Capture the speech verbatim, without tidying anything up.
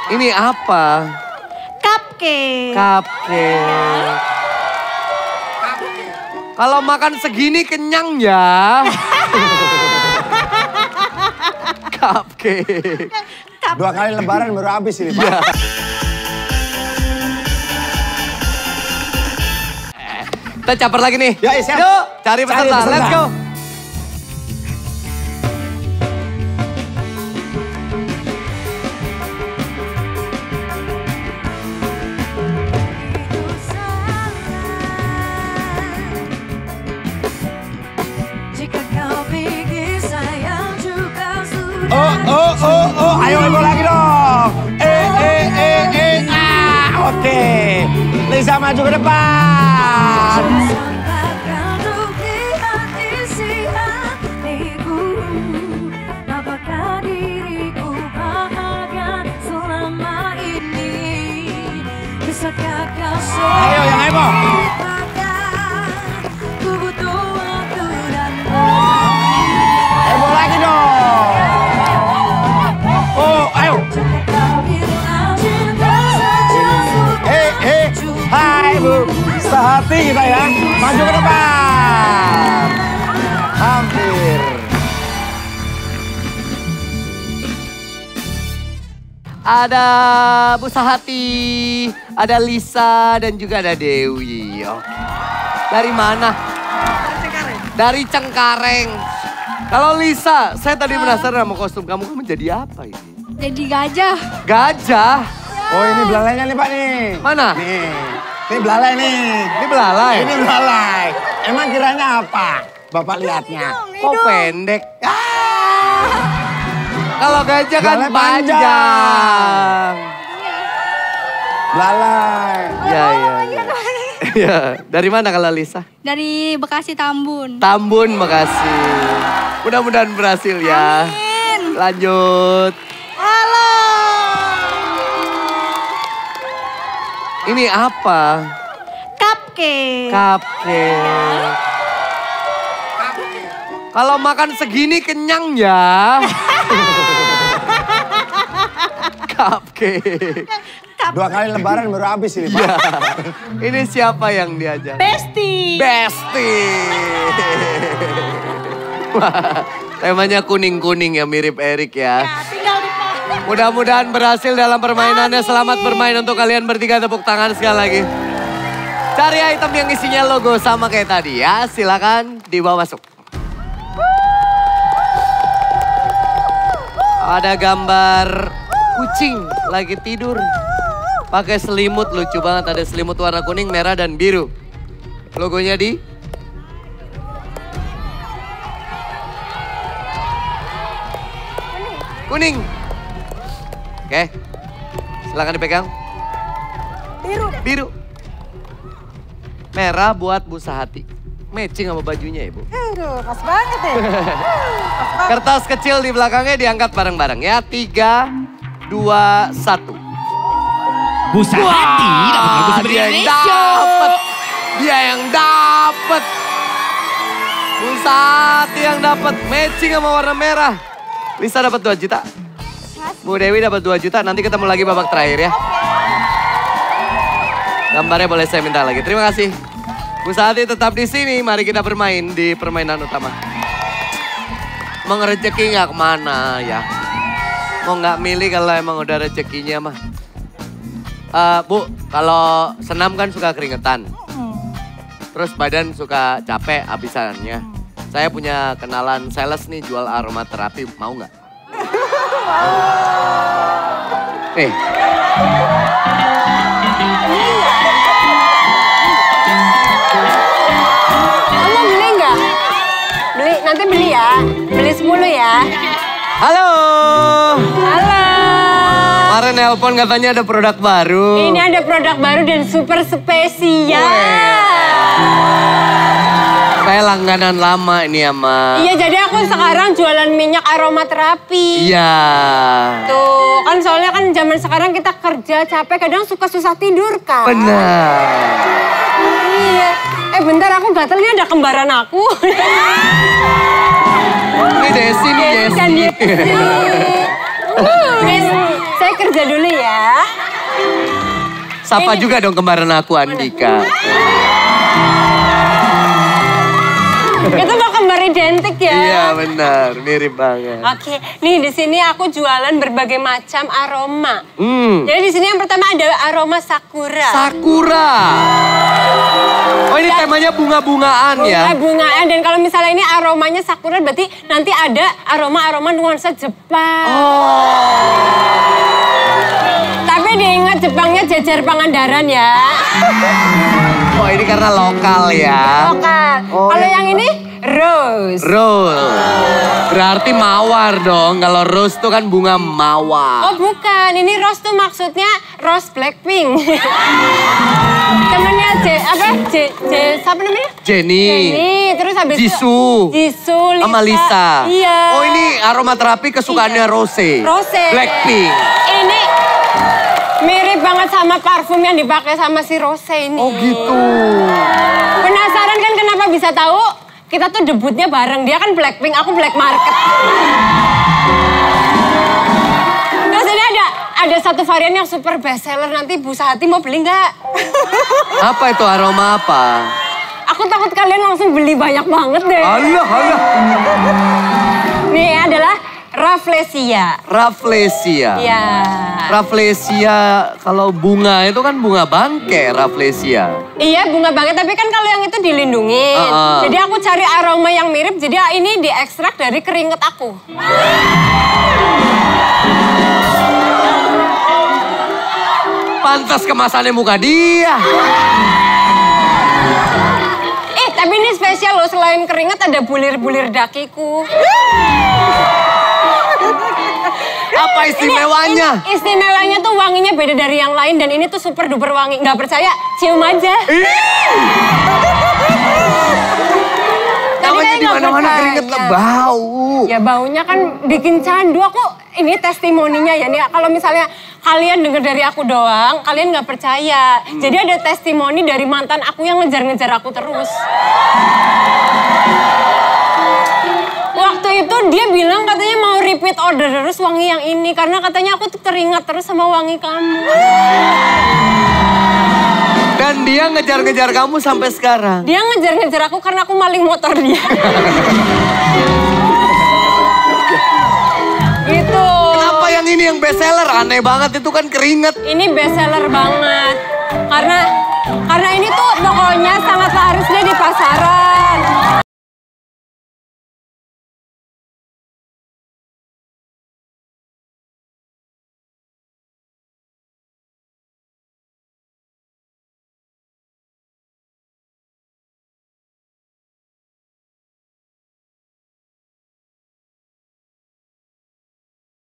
Ini apa? Cupcake. Cupcake. Kalau makan segini kenyang ya. Cupcake. Dua kali lebaran baru habis ini, Pak. Ya. Kita caper lagi nih. Ya, siap. Yuk, cari peserta. Cari peserta. Let's go. Oh, oh, oh, oh, ayo ibu lagi dong. Eh, eh, eh, eh, ah, oke. Lisa maju ke depan. Ayo yang heboh. Heboh lagi dong. Oh, ayo. Eh, eh, hai Bu. Sehati kita ya. Maju ke depan. Hampir. Ada Bu Sahati, ada Lisa, dan juga ada Dewi. Oke. Dari mana? Dari Cengkareng. Dari Cengkareng. Kalau Lisa, saya tadi penasaran sama kostum kamu, kamu menjadi apa ini? Jadi gajah. Gajah? Oh ini belalainya nih Pak nih. Mana? Nih, ini belalai nih. Ini belalai? Ini belalai. Emang kiranya apa? Bapak lihatnya. Kok pendek? Kalau gajah kan Belalai panjang. panjang. Belalai. Iya, iya, iya. Iya. Dari mana kalau Lisa? Dari Bekasi Tambun. Tambun, makasih. Mudah-mudahan berhasil ya. Amin. Lanjut. Halo. Ini apa? Cupcake. Cupcake. Kalau makan segini kenyang ya. Cupcake. Dua kali lebaran baru habis ini Pak. Ya. Ini siapa yang diajak? Besti. Besti. Wah, temanya kuning-kuning ya, mirip Erik ya. Ya, tinggal di Mudah-mudahan berhasil dalam permainannya. Selamat bermain untuk kalian bertiga. Tepuk tangan sekali lagi. Cari item yang isinya logo sama kayak tadi ya. Silakan dibawa masuk. Ada gambar kucing lagi tidur. Pakai selimut, lucu banget. Ada selimut warna kuning, merah, dan biru. Logonya di kuning. Oke, silakan dipegang. biru. Biru. Merah buat Bu Sahati. Matching sama bajunya ya Bu. Aduh, pas banget ya. Kertas kecil di belakangnya diangkat bareng-bareng ya. Tiga, dua, satu. Bu Sahati dapat lagu Dia yang Indonesia. dapet. Dia yang dapet. Bu Sahati yang dapet. Matching sama warna merah. Lisa dapat dua juta. Bu Dewi dapat dua juta. Nanti ketemu lagi babak terakhir ya. Gambarnya boleh saya minta lagi. Terima kasih. Bu Sahati tetap di sini. Mari kita bermain di permainan utama. Emang rezeki nggak kemana ya? Mau nggak milih kalau emang udah rezekinya mah. Uh, Bu, kalau senam kan suka keringetan. Terus badan suka capek abisannya. Saya punya kenalan sales nih jual aromaterapi. Mau nggak? Nih. Kamu beli nggak? Beli, nanti beli ya. Beli sepuluh ya. Halo. Halo. Kemarin nelpon katanya ada produk baru. Ini ada produk baru dan super spesial. Saya langganan lama ini ya, Ma. Iya, jadi aku sekarang jualan minyak aromaterapi. Iya. Tuh, kan soalnya kan zaman sekarang kita kerja capek, kadang suka susah tidur kan. Benar. Iya. Eh bentar, aku gatel, ini ada kembaran aku. Ini Desi nih, Desi Desi. kan Desi. Uh, Desi. Saya kerja dulu ya. Sapa Ini- juga dong kembaran aku, Andika. Itu mau kembar identik ya? Iya benar, mirip banget. Oke, nih di sini aku jualan berbagai macam aroma. Hmm, Jadi di sini yang pertama ada aroma sakura. sakura. Oh ini temanya bunga-bungaan ya? Bunga-bungaan dan kalau misalnya ini aromanya sakura berarti nanti ada aroma-aroma nuansa Jepang. Oh. Tapi diingat Jepangnya jejer Pangandaran ya. Oh ini karena lokal ya? Lokal. Oh, Kalau iya. yang ini rose. Rose. Berarti mawar dong. Kalau rose tuh kan bunga mawar. Oh bukan, ini rose tuh maksudnya rose Blackpink. Temennya J, apa? J, J, siapa namanya? Jenny. Jenny, terus habis itu Jisoo. Jisoo, Lisa. Sama Lisa. Iya. Oh ini aromaterapi kesukaannya Rose. Rose. Blackpink. Ini mirip banget sama parfum yang dipakai sama si Rose ini. Oh gitu. Penasaran kan kenapa bisa tahu? Kita tuh debutnya bareng. Dia kan Blackpink, aku Black Market. Terus ini ada ada satu varian yang super best seller. Nanti Bu Sahati mau beli nggak? Apa itu aroma apa? Aku takut kalian langsung beli banyak banget deh. Alah, alah. Nih adalah Rafflesia. Rafflesia. Ya. Rafflesia kalau bunga itu kan bunga bangke Rafflesia. Iya bunga banget, tapi kan kalau yang itu dilindungi. Uh-uh. Jadi aku cari aroma yang mirip, jadi ini diekstrak dari keringet aku. Pantas kemasannya muka dia. Eh tapi ini spesial loh, selain keringet ada bulir-bulir dakiku. Apa istimewanya? Ini istimewanya tuh wanginya beda dari yang lain dan ini tuh super duper wangi. Nggak percaya? Cium aja. Namanya kayak di nggak mana-mana percaya. keringet lah bau. Ya baunya kan bikin candu. Aku ini testimoninya ya nih. Kalau misalnya kalian dengar dari aku doang, kalian nggak percaya. Hmm. Jadi ada testimoni dari mantan aku yang ngejar-ngejar aku terus. Waktu itu dia bilang katanya mau repeat order terus wangi yang ini. Karena katanya aku tuh teringat terus sama wangi kamu. Dan dia ngejar-ngejar kamu sampai sekarang. Dia ngejar-ngejar aku karena aku maling motor dia. Gitu. Kenapa yang ini yang best seller? Aneh banget itu kan keringet. Ini best seller banget. Karena karena ini tuh pokoknya sangat laris deh di pasaran.